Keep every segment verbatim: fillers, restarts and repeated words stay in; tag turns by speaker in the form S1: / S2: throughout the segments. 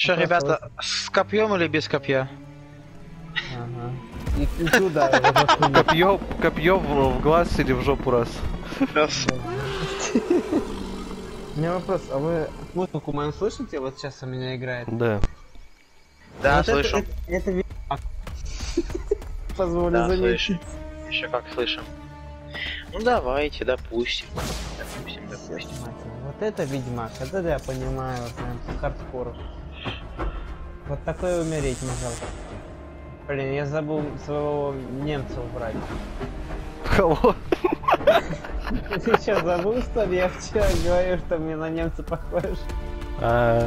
S1: Что, ребята, вот... с копьем или без копья?
S2: Ага. И, и туда.
S3: Копье, копье в, в глаз или в жопу раз?
S1: Раз.
S2: У меня вопрос, а вы музыку мою слышите? Вот сейчас у меня играет.
S3: Да.
S1: Да,
S2: вот
S1: слышу.
S2: Это, это, это... Позволю
S1: да,
S2: заметить.
S1: слышим. Еще как слышим. Ну давайте, допустим. Допустим, допустим.
S2: Вот это Ведьмак, вот это я понимаю, прям хардкор. Вот такое умереть не жалко. Блин, я забыл своего немца убрать.
S3: Кого?
S2: Ты что, забыл, что ли? Я вчера говорю, что мне на немца похож.
S3: А...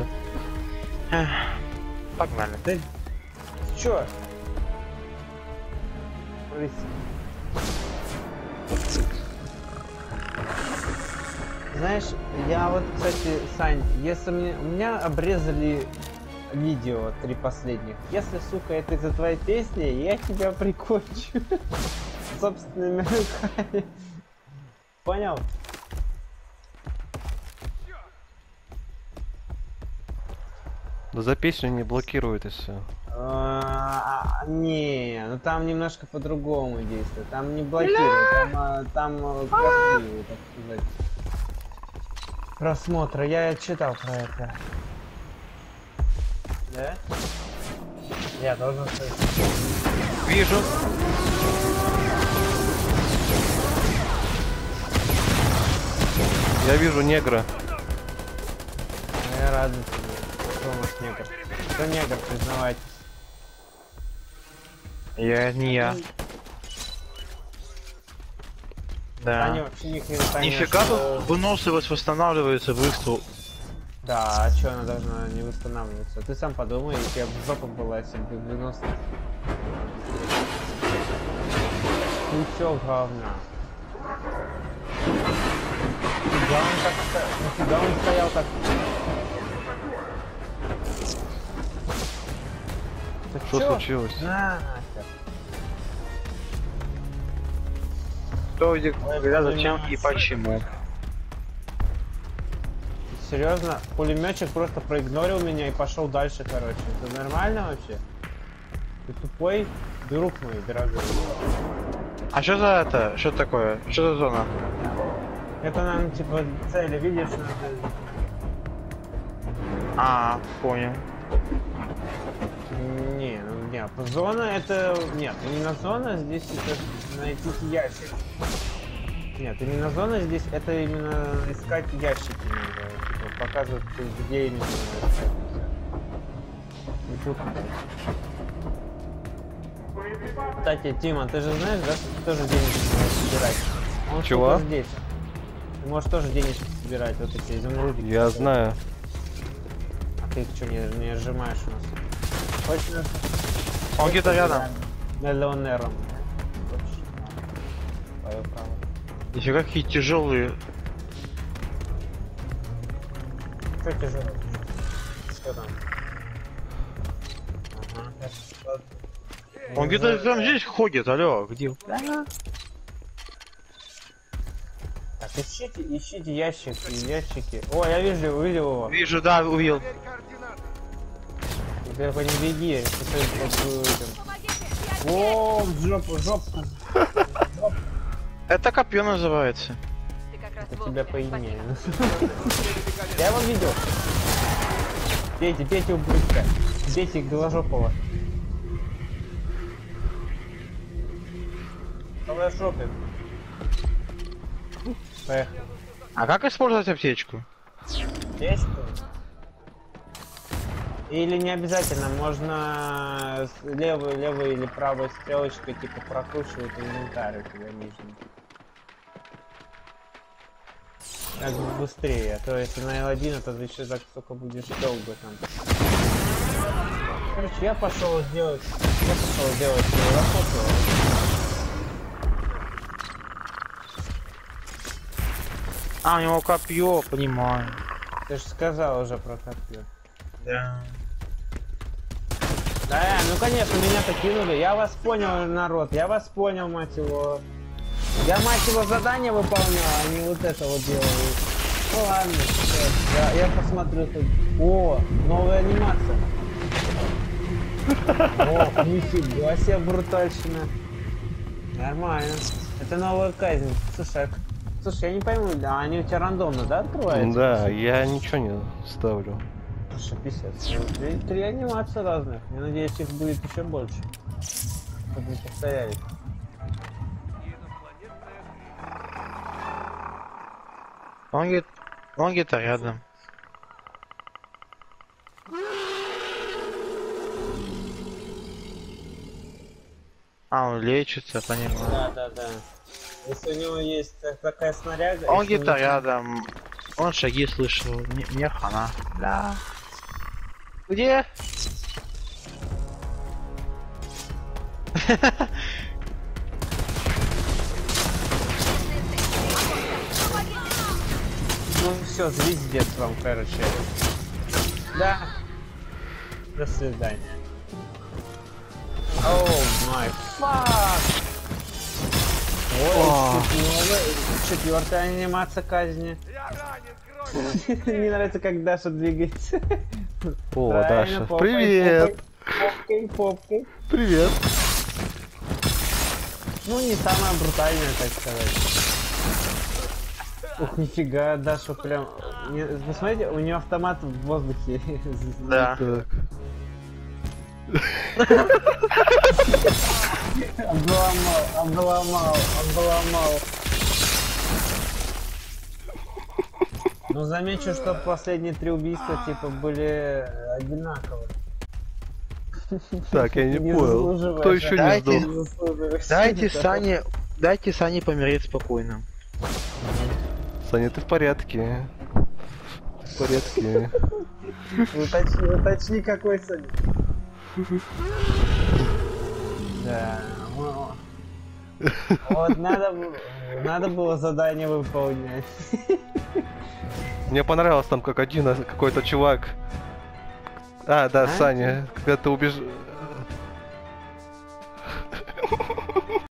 S1: Погнали.
S2: Ты чё? Знаешь, я вот, кстати, Сань, если мне... У меня обрезали видео три последних. Если, сука, это из-за твоей песни, я тебя прикончу. Собственными руками. Понял?
S3: Да за песню не блокирует и все.
S2: А, не, ну там немножко по-другому действует. Там не блокирует, там, там красивые, так сказать, просмотры. Я читал про это. Да? Я должен сказать.
S1: Вижу.
S3: Я вижу негра.
S2: Я рад. Кто у нас негр? Кто негр, признавайтесь.
S1: Я не я. Да.
S2: Таня вообще ни хрена, Таня,
S1: Нифига
S2: что...
S1: тут выносливость восстанавливается быстро.
S2: Да, а чё она должна не восстанавливаться? Ты сам подумай, у тебя в жопу была, если бы выносливость. Ты всё говна. Нафига он так стоял? Нафига он стоял так?
S3: Что случилось?
S2: На,
S1: Кто где, когда, зачем и почему?
S2: серьезно? Пулеметчик просто проигнорил меня и пошел дальше, короче. Это нормально вообще? Ты тупой, друг мой дорогой.
S1: А что за это? Что такое? Что за зона?
S2: Это нам типа цели, видишь? Надо...
S1: А, понял.
S2: Не, ну нет, зона это... Нет, именно зона здесь это найти ящик. Нет, именно зона здесь это именно искать ящики надо. Типа, показывать, где именно искать. И тут... Кстати, Тима, ты же знаешь, да, что ты тоже денежки можешь собирать? Он
S3: чего?
S2: Здесь. Ты можешь тоже денежки собирать, вот эти изумрудики.
S3: Я знаю.
S2: А ты что, не, не сжимаешь у нас? Хочешь?
S1: Он где-то рядом.
S2: Миллионером. Твое право.
S1: Нифига какие тяжелые.
S2: Что тяжело? Что там? Ага.
S1: Он где-то там здесь ходит, алло, где?
S2: Да. Так, ищите, ищите ящики, ящики. О, я вижу, увидел его.
S1: Вижу, да, увидел.
S2: Теперь по ним беги, о, в жопу, в жопу.
S1: Это копье называется.
S2: Это тебя поимели. Я его видел. Бейте, бейте ублюдка. Бейте голожопого. Давай жопе. Поехали.
S1: А как использовать аптечку?
S2: Есть? Или не обязательно, можно левой, левой или правой стрелочкой типа прокручивать инвентарь у тебя нижний. Так быстрее, а то если на эл один, то ты еще так только будешь долго там. Короче, я пошел сделать, я пошел сделать работу.
S1: А, у него копье, понимаю.
S2: Ты же сказал уже про копье.
S1: Да.
S2: Да, ну конечно, меня-то кинули. Я вас понял, народ, я вас понял, мать его. Я, мать его, задание выполнял, а не вот это вот делаю. Ну ладно, сейчас. Я, я посмотрю тут. О, новая анимация. О, нифига себе брутальщина. Нормально. Это новая казнь. Слушай, а к- слушай, я не пойму, а они у тебя рандомно, да, открываются?
S3: Да, я ничего не ставлю.
S2: Слушай, писец. Три, три анимации разных. Я надеюсь, их будет еще больше. Чтобы не повторялись.
S1: Он где- он где-то рядом. А, он лечится, понимаю.
S2: Да, да, да. Если у него есть так- такая снаряга...
S1: Он
S2: если
S1: где-то
S2: у него-
S1: рядом. Он шаги слышал. Мне, мне хана. Да. Где?
S2: Ну все, звездец вам, короче. Да. До свидания. Оу, май фак! Ой, четвертая анимация казни. Мне нравится, как Даша двигается.
S3: О,
S2: Правильно,
S3: Даша,
S2: попой,
S3: привет!
S2: Попкой, попкой.
S3: Привет!
S2: Ну, не самая брутальная, так сказать. Ух, нифига, Даша прям... Не- Вы смотрите, у нее автомат в воздухе.
S1: Да.
S3: Так.
S2: Обломал, обломал, обломал. Ну, замечу, что последние три убийства, типа, были одинаковые.
S3: Так, я не
S2: Не
S3: понял.
S2: заслуживаешь,
S3: Кто еще не
S1: Дайте.
S3: сдох?
S2: Не заслуживаешь.
S1: Дайте Сане. Дайте Сане помереть спокойно.
S3: Саня, ты в порядке? Ты в порядке?
S2: Уточни, уточни, какой Саня. Да. ну, Вот надо, б- надо было задание выполнять.
S3: Мне понравилось там, как один а, какой-то чувак. А, да,
S2: А?
S3: Саня, когда ты убеж...